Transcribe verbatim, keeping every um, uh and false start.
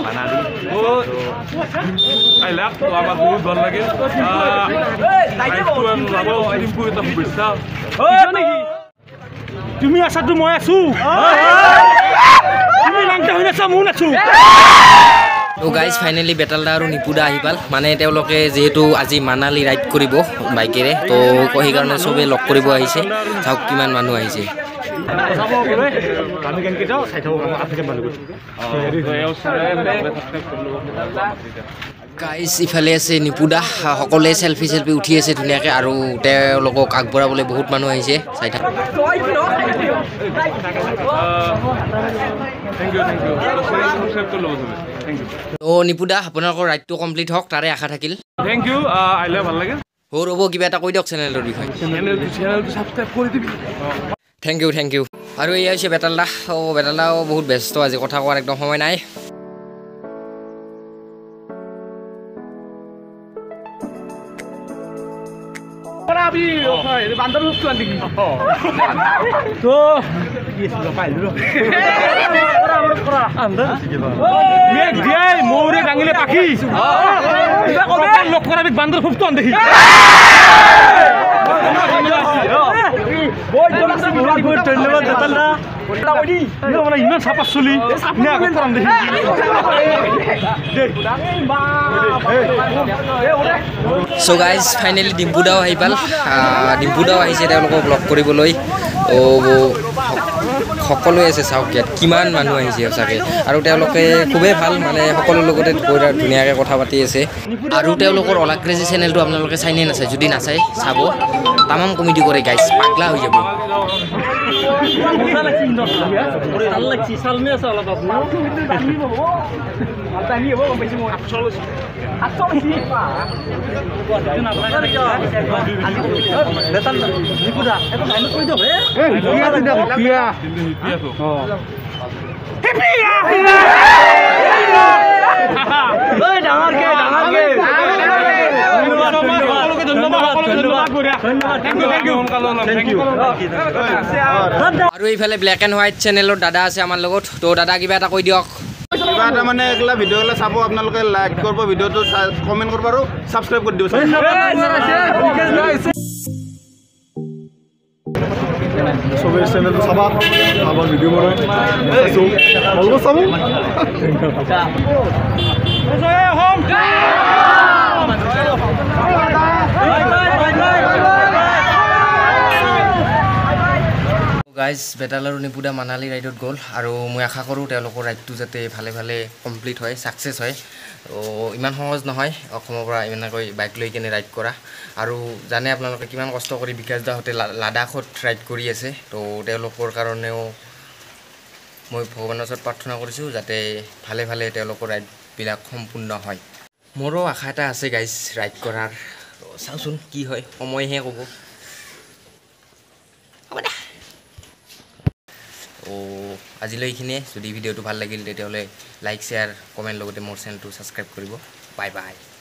মানালী আহিলাক তো আমাৰ বহুত ভাল লাগিল শুভেচ্ছা তুমি আছাতো মই আছো তুমি লাংটা হৈ আছা মই আছো তো গাইজ ফাইনেলি বেতালদা আৰু নিপুদা আহি পাল মানে তেওঁলোকে যেহেতু আজি মানালী ৰাইড কৰিব বাইকেৰে তো সেইকাৰণে চবে লগ কৰিব আহিছে চাওক কিমান মানুহ আহিছে গাইজ ইফালে আছে নিপুদা সকলোৱে চেলফি চেলফি উঠি আছে ধুনীয়াকৈ আৰু তেওঁলোকক আগবঢ়াবলৈ বহুত মানুহ আহিছে চাই থাক তো নিপুদা আপোনালোকৰ ৰাইডটো কমপ্লিট হওক তাৰে আশা থাকিল থেংক ইউ আহিলে ভাল লাগে সৌ ৰ'ব কিবা এটা কৈ দিয়ক চেনেলটোৰ বিষয়ে থেংক ইউ থেংক ইউ আৰু এয়া হৈছে বেতালদা অঁ বেতালদাও বহুত ব্যস্ত আজি কথা কোৱাৰ একদম সময় নাই মৌৰে ডাঙিলে পাখি লগ কৰা বান্দৰ খুব টান দেখি ধন্যবাদ বেতালদা ইমান চাপা চলি চ' গাইজ ফাইনেলি ডিম্পুদাও আহি পাল ডিম্পুদাও আহিছে তেওঁলোকক লগ কৰিবলৈ সকলোৱে আছে চাওক ইয়াত কিমান মানুহ আহিছে সঁচাকৈ আৰু তেওঁলোকে খুবেই ভাল মানে সকলোৰ লগতে ধুনীয়াকৈ কথা পাতি আছে আৰু তেওঁলোকৰ অলা ক্ৰেজি চেনেলটো আপোনালোকে চাইনে নাচায় যদি নাচায় চাব তামাম কমেডি কৰে গাইজ পাগলা হৈ যাব আৰু এইফালে ব্লেক এণ্ড হোৱাইট চেনেলৰ দাদা আছে আমাৰ লগত তো দাদা কিবা এটা কৈ দিয়ক কিবা এটা মানে এগলা ভিডিঅ' গলা চাব আপোনালোকে লাইক কৰিব ভিডিঅ'টো কমেণ্ট কৰিব আৰু ছাবস্ক্ৰাইব কৰি দিব সবে চেনেলটো চাবা আমাৰ ভিডিঅ' বনাই ভালকৈ চাব গাইজ বেতাল আৰু নিপুদা মানালী ৰাইডত গ'ল আৰু মই আশা কৰোঁ তেওঁলোকৰ ৰাইডটো যাতে ভালে ভালে কমপ্লিট হয় ছাকচেছ হয় ইমান সহজ নহয় অসমৰ পৰা ইমানকৈ বাইক লৈ কিনে ৰাইড কৰা আৰু জানে আপোনালোকে কিমান কষ্ট কৰি বিকাশ দাহঁতে লাডাখত ৰাইড কৰি আছে তো তেওঁলোকৰ কাৰণেও মই ভগৱানৰ ওচৰত প্ৰাৰ্থনা কৰিছোঁ যাতে ভালে ভালে তেওঁলোকৰ ৰাইডবিলাক সম্পূৰ্ণ হয় মোৰো আশা এটা আছে গাইজ ৰাইড কৰাৰ চাওঁচোন কি হয় সময়হে ক'ব ও আজিলৈ এইখিনিয়ে যদি ভিডিঅ'টো ভাল লাগিল তেতিয়াহ'লে লাইক শ্বেয়াৰ কমেণ্ট লগতে মোৰ চেনেলটো ছাবস্ক্ৰাইব কৰিব বাই বাই